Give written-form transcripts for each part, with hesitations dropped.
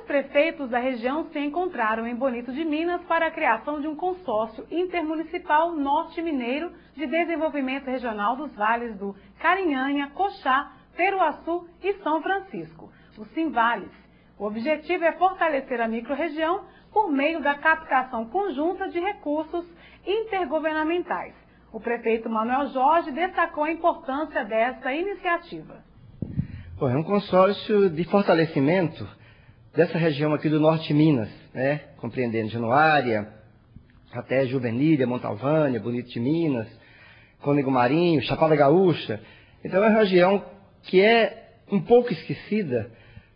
prefeitos da região se encontraram em Bonito de Minas para a criação de um consórcio intermunicipal Norte Mineiro de Desenvolvimento Regional dos Vales do Carinhanha, Coxá, Peruaçu e São Francisco, o Simvales. O objetivo é fortalecer a microrregião por meio da captação conjunta de recursos intergovernamentais. O prefeito Manuel Jorge destacou a importância dessa iniciativa. Bom, é um consórcio de fortalecimento dessa região aqui do Norte de Minas, né? Compreendendo Januária, até Juvenília, Montalvânia, Bonito de Minas, Cônego Marinho, Chapada Gaúcha. Então é uma região que é um pouco esquecida,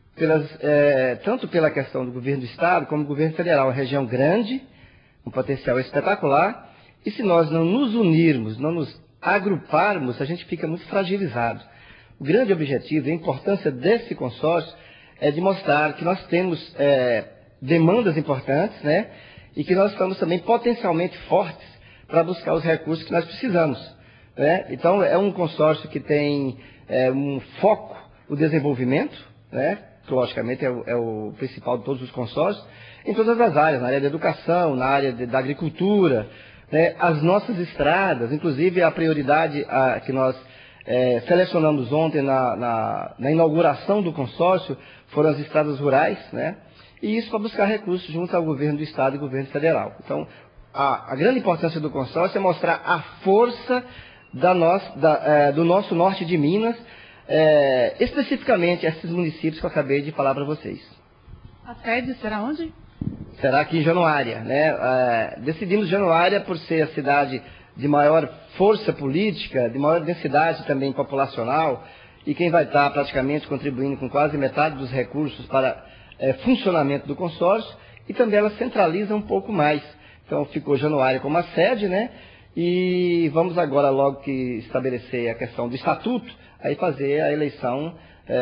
tanto pela questão do governo do Estado como do governo federal. É uma região grande, um potencial espetacular, e se nós não nos unirmos, não nos agruparmos, a gente fica muito fragilizado. O grande objetivo e a importância desse consórcio é de mostrar que nós temos demandas importantes, né? E que nós estamos também potencialmente fortes para buscar os recursos que nós precisamos, né? Então, é um consórcio que tem um foco no desenvolvimento, né? Que, logicamente, é o principal de todos os consórcios, em todas as áreas, na área da educação, na área da agricultura, né? As nossas estradas, inclusive a prioridade que nós selecionamos ontem na inauguração do consórcio foram as estradas rurais, né? E isso para buscar recursos junto ao governo do Estado e governo federal. Então, a grande importância do consórcio é mostrar a força do nosso norte de Minas, especificamente esses municípios que eu acabei de falar para vocês. A sede será onde? Será aqui em Januária, né? Decidimos Januária por ser a cidade de maior força política, de maior densidade também populacional, e quem vai estar praticamente contribuindo com quase metade dos recursos para funcionamento do consórcio, e também ela centraliza um pouco mais. Então ficou Januária como a sede, né? E vamos agora, logo que estabelecer a questão do estatuto, aí fazer a eleição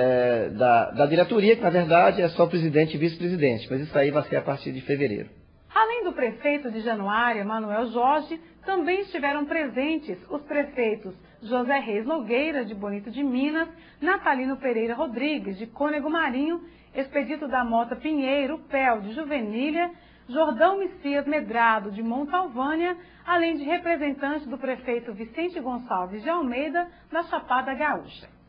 da diretoria, que na verdade é só presidente e vice-presidente, mas isso aí vai ser a partir de fevereiro. Além do prefeito de Januária, Manuel Jorge, também estiveram presentes os prefeitos José Reis Nogueira, de Bonito de Minas, Natalino Pereira Rodrigues, de Cônego Marinho, Expedito da Mota Pinheiro, Pel, de Juvenília, Jordão Messias Medrado, de Montalvânia, além de representantes do prefeito Vicente Gonçalves de Almeida, da Chapada Gaúcha.